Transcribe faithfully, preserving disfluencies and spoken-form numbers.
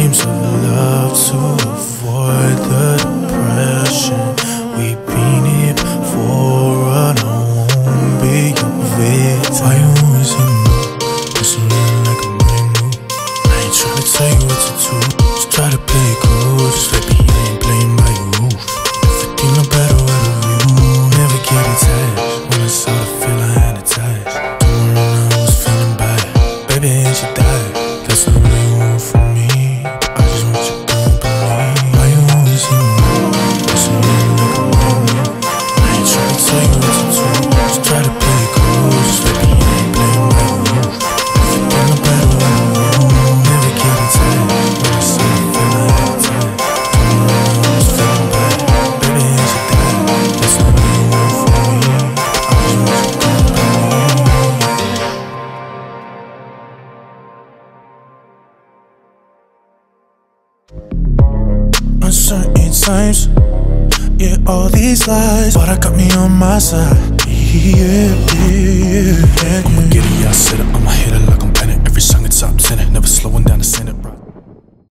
dreams of love to avoid the depression. We've been here before, and I won't be your victim. Why you always in me? Whistling like a brand new. I ain't tryna tell you what to do, just try to play it cool. Just like me, I ain't playing by your rules. Everything no better out of you. Never get attached when I saw the feeling I had attached. Don't worry, now I was feeling bad. Baby, ain't you died? That's not what you want from me. I just want your company. Why you always in me? Whistling like a brand new. I ain't tryna tell you what to do, just try to play it cool. Just like me, I ain't playing by your rules. Everything no better out of you. Never get attached when I saw the feeling I had attached. Don't worry, now I was feeling bad. Baby, ain't you died? That's not what you want from me. I just want your company. Uncertain times, yeah, all these lies, but I got me on my side. Yeah, yeah, yeah, yeah. I'ma get it, yeah, I said it. I'ma hit it like I'm Bennett. Every song it's top ten, never slowing down the Senate.